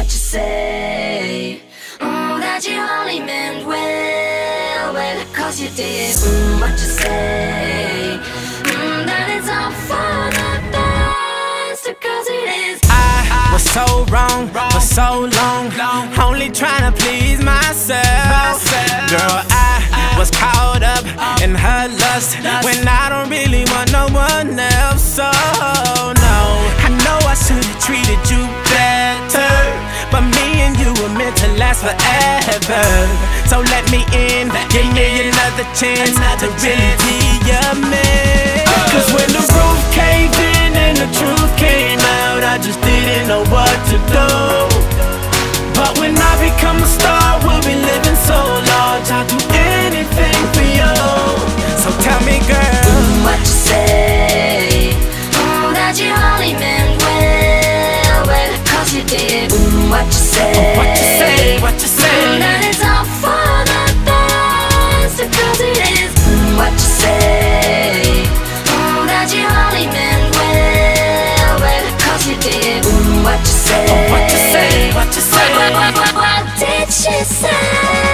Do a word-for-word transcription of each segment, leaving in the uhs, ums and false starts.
what you say. Mm, that you only meant well, well, cause you did. Mm, what you say. Mm, that it's all for the best, cause it is. I was so wrong for so long, only trying to please myself. Girl, I was caught up in her lust when I don't really want no one else. So no, I know I should've treated you better, but me and you were meant to last forever. So let me in, give me another chance to really be your man. Cause when the roof caved in and the truth came out, I just didn't know what to do. But when I become a star, we'll be living so large, I'll do anything for you. So tell me, girl, mm, what you say. Mm, that you only meant well, well, cause you did. Mm, what you say. What you say, what you say. Mm, that it's all for the best, cause it is. Mm, what you say. Mm, that you only meant well, well, cause you did. Mm, what you say. What you say, what you say. What, what, what, what did she say?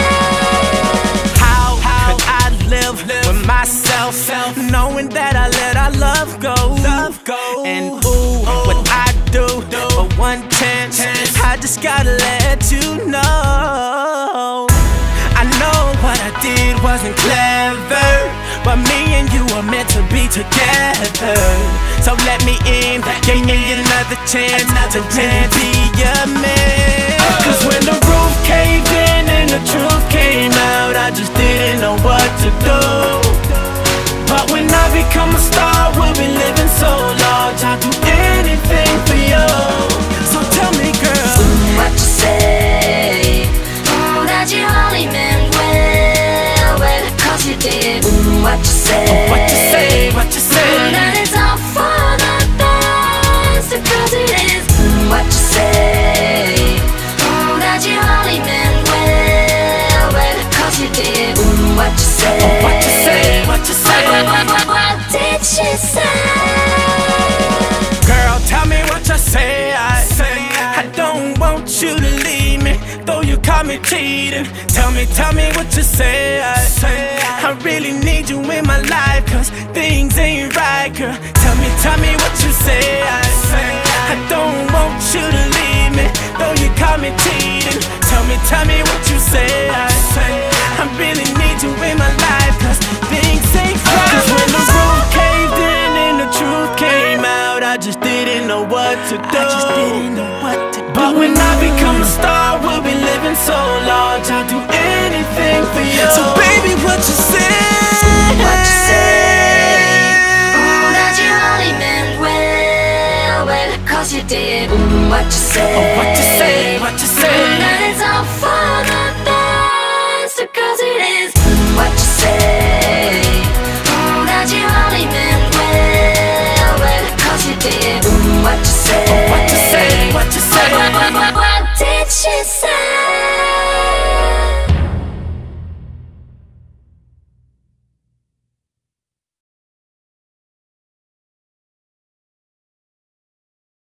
How could I live with myself, knowing that I let our love go? And ooh, what I do for one chance, I just gotta let you know. I know what I did wasn't clever, but me and you are meant to be together. So let me in, give me another chance to really be your man. Cause when the roof caved in and the truth came out, I just didn't know what to do. But when I become a star, we'll be living so large, I'll do anything for you. So tell me, girl, mm, what you say. Mm, that you only meant well, well, cause you did. Mm, what you say. what you say, what you say. Mm, that it's all for the best, cause it is. Mm, what you say. Mm, that you only meant well, well, cause you did. Mm, what you say. What you say, what you say. What, what, what, what did she say? Girl, tell me what you say. I say I don't want you to leave me, though you caught me cheating. Tell me, tell me what you say. I say I really need you in my life, cause things ain't right, girl. Tell me, tell me what you say. I say I don't want you to leave me, though you caught me cheating. Tell me, tell me what you say. I say I really need you in my life, cause things ain't right. Cause when the roof caved in and the truth came out, I just didn't know what to do. I just didn't know what to do. But when I become a star, we'll be living so large, I'll do anything for you. So baby, what you say? What you say. Mm, that you only meant well, well, cause you did. Mm, what you say.